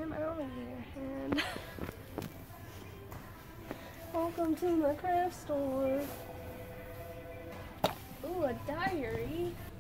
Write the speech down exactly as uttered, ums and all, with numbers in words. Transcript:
him out of here. And welcome to my craft store. Ooh, a diary.